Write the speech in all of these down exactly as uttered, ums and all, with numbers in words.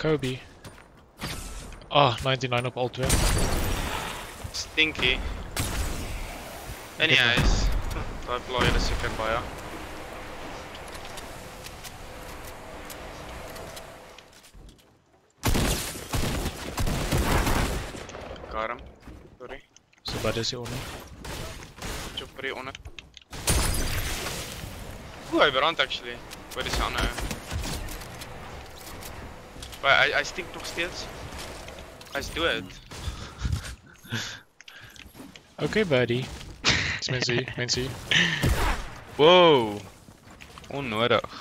Kobe. Ah, ninety-nine op al twee. Stinky. Anyways, daai plaai is seker baie. Karm. Sorry. So bad is hy onder. Chopper hier onder. Oeh, hy brand actually. Wat is aan nou? Maar hy, hy stinkt nog steeds. Hy's dood. Okay, buddy. Dis mense hier, mense hier. Wow. Onnodig.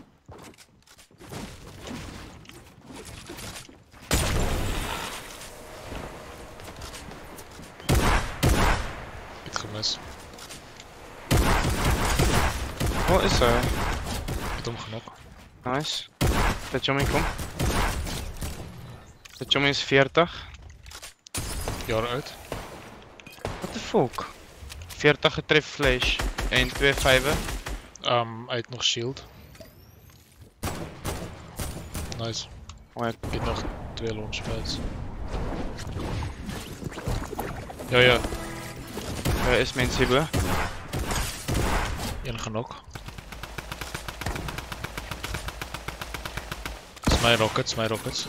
Ek het gemis. Wat is hy? Ek het hom genok. Nice. Dat Jommy kom. Dat Jommy is veertig. Jaar oud. What the fuck? veertig getref flash en twee vywe. Um, hy het nog shield. Nice. Oh, ek Ek het nog twee launchpads. Ja, ja. Daar is mense hier bo. Een genok. Dis my rockets, my rockets.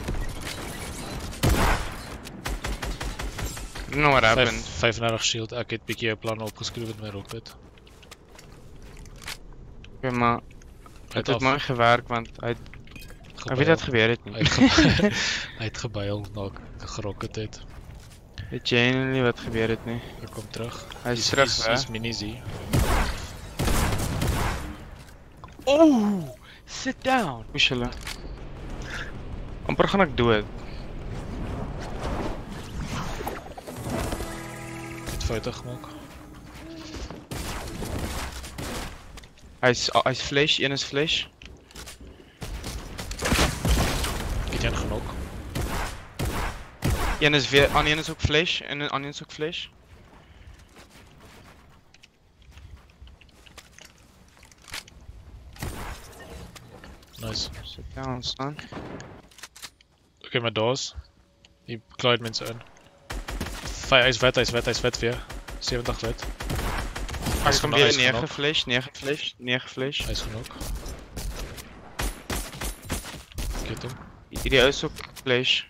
I don't know what happened. vyfendertig shield, ek het bietjie jou planne opgeskryf met my rocket. Ja, maar het het mooi gewerk want hy het Ek weet wat gebeur het nie. Hy het gebuil, hy het gebuil na ek gerocket het. Weet genuinely wat gebeur het nie. Hy kom terug. Hy is terug, hè? Dis minis hier. Oh, sit down. Push hulle. Amper gaan ek dood. Het foute gemaak. Hy's hy's flash, een is flash. Ek het een genok. Een is weer, aan een is ook flash en aan een is ook flash. Nice. Sit down, son. Okay, maar daar's. Die klaar mense in. Hy is wet, hy is wet, hy is wet weer. seventig wet. Hy kom weer Hy is negen genok. flash, negen flash, negen flash. Hy is genok. Ek het hom. Hierdie ou is ook flash.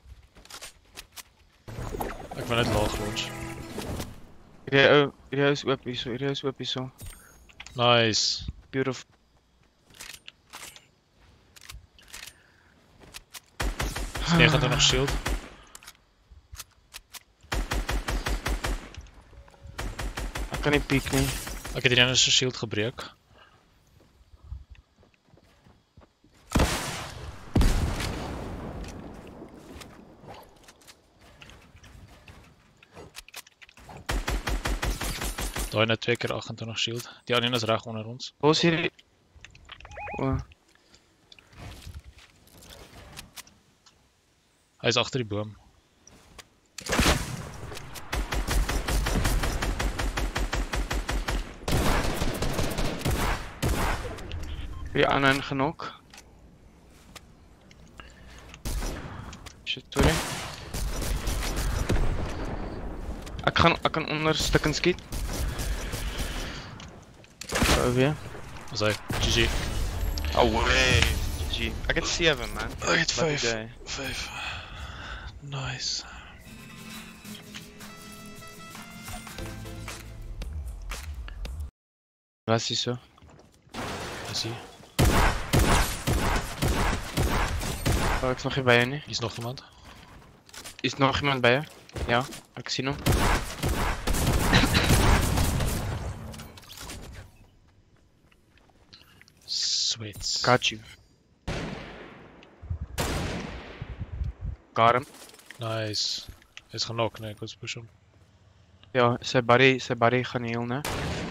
Ek wil net laag launch. Hierdie ou, hierdie ou is oop hierso, hierdie ou is oop hierso. Nice. Beautiful. negenentwintig shield. Ek kan nie piek nie. Ek het die ene se shield gebreek. Daai net twee keer agentwintig shield. Die ander een is reg onder ons. Waar is hierdie? O, Hy is agter die boom. die ander een genok. Shit, sorry. Ek gaan, ek kan onder stukken skiet. Zo weer. Dis hy. G G. Oh way. G G. Ek het seven man. Ek het Lucky vyf. day. vyf. Nice. Was is so? Is hy? Oh, ek is nog nie by jou nie. Hier is nog iemand. Is nog iemand by jou? Ja, ek sien hom. Sweets. Got you. Got him. Nice. Hy is genok, nee, ek was push hom. Ja, sy buddy, sy buddy gaan heel, né?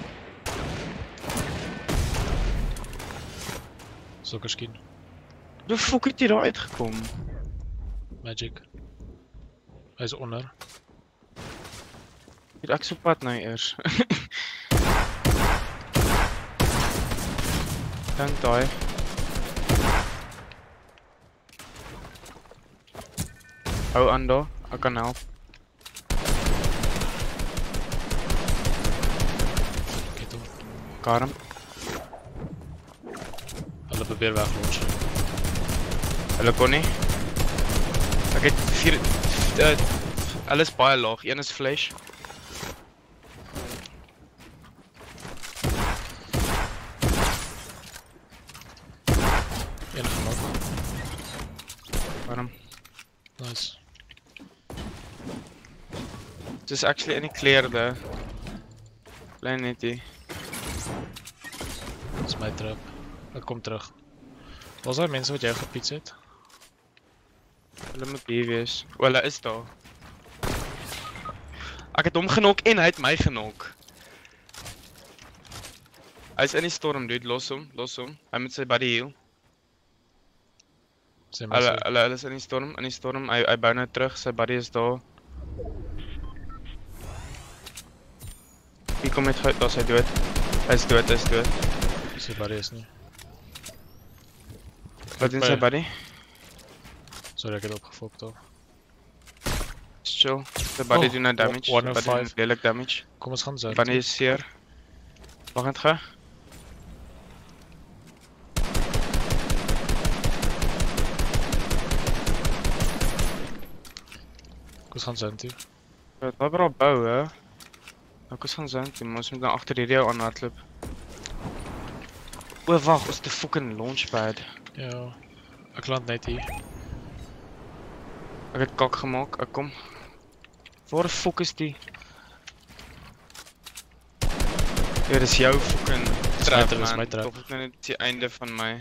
Sokkerskien. Hoe fuck het jy daar uitgekom? Magic. Hy is onder. Hier, ek so pad nou eers. Dank daai. Hou aan daar, ek kan help. Kyk hom. Karm. Hulle probeer weglaunch. Hulle kon nie. Ek het vier... Uh, hulle is baie laag, een is flash. Een gemaak. Waarom? Nice. Het is actually in die kleerde. Klein net die. Dit is my trap. Ek kom terug. Was daar mense wat jy gepiets het? Hulle moet hier wees. O, hulle is daar. Ek het hom genok en hy het my genok. Hy is in die storm, dude. Los hom, los hom. Hy moet sy body heal. Sê my Hulle, sê. hulle, hulle is in die storm, in die storm. Hy, hy bou nou terug, sy body is daar. Hier kom net gauw, daar is hy dood. Hy is dood, hy is dood. Sy body is nie. Wat in sy body? Sorry, ek het opgefokt al. Is chill. Sy body Oh, doen nou damage. one Sy oh body five. doen lelijk damage. Kom ons gaan zo. Body is seer. Wacht het ga. Kom ons gaan zo toe. Wat we al bouw, hè? Ek is gaan zijn toe, maar ons moet nou achter die rail aan hardloop. O, wacht, ons de fucking launchpad. Ja. Ek land net hier. Ek het kak gemaakt, ek kom. Waar de fuck is die? Ja, dit is jou fucking trap, trap, is man. my trap. Toch is nou net die einde van my.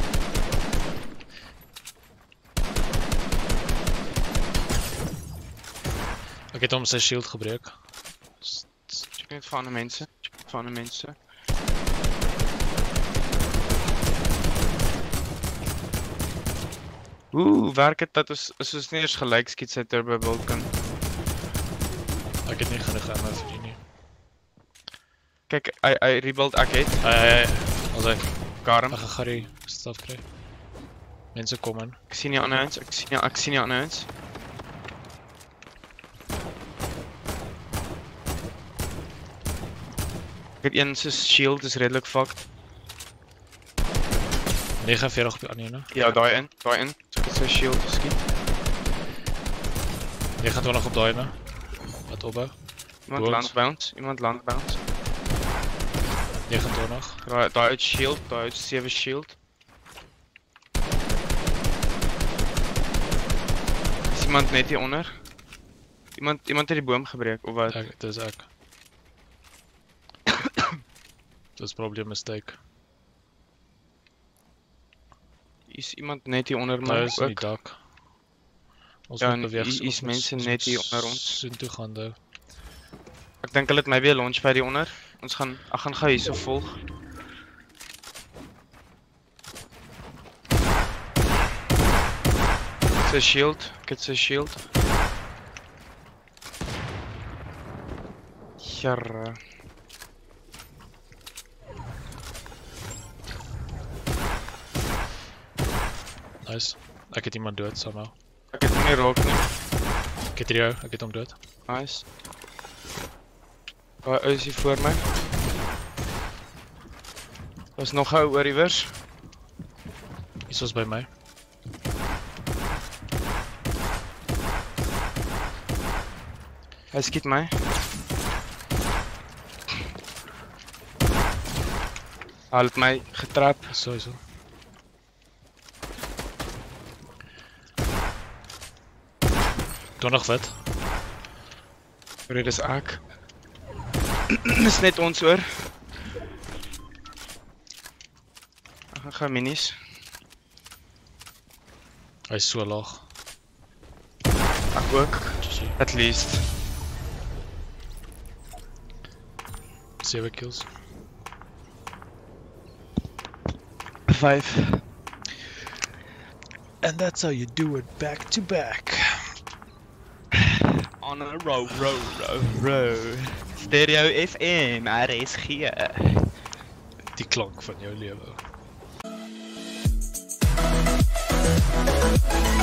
Ek het hom sy shield gebreek. Check net vir ander mense. Check net vir ander mense. Oeh, werk het dat ons, as ons nie eers gelijk skiet sy turbo build kan. Ek het nie genoeg ammo vir die nie. Kijk, hy, hy rebuild ek het. Hey, hey, hey. Als ek, Karm. ek gaan Garry staf kry. Mense kom in. Ek sien nie ander eens, ek sien nie, ek sien nie ander eens. Ek het een sy shield is redelijk fucked. negenenveertig op die ander ene. Ja, daai in, daai in. So ek het sy shield geskiet. negenentwintig op daai ene. Wat opbou. Iemand Boons. land bounce, iemand land bounce. negenentwintig. Daai daai uit shield, daai uit sewe shield. Is iemand net hier onder? Iemand iemand het die boom gebreek of wat? Ek, dit is ek. Dit is probably a mistake. Is iemand net hier onder my Daar is in die ook? dak. Ons Ja, moet en beweeg. hier is ons moet mense s- net hier onder ons. Soen toe gaan nou. Ek dink hulle het my weer launchpad hier onder. Ons gaan ek gaan gou hierso volg. Sy shield, ek het sy shield. Jarre. Nice. Ek het iemand dood somehow. Ek het hom nie raak nie. Ek het hier jou, ek het hom dood. Nice. Waar is hy voor my? Was nog gou oor iewers. Iets was by my. Hy skiet my. Hy het my getrap. So so. twintig wit. Dit is ek. Dis net ons hoor. Ek gaan gou minis. Hy is so laag. Ek ook. At least. seven kills. Five. And that's how you do it back to back. On a row, row, row, row. Stereo F M, R S G. Die klank van jou lewe.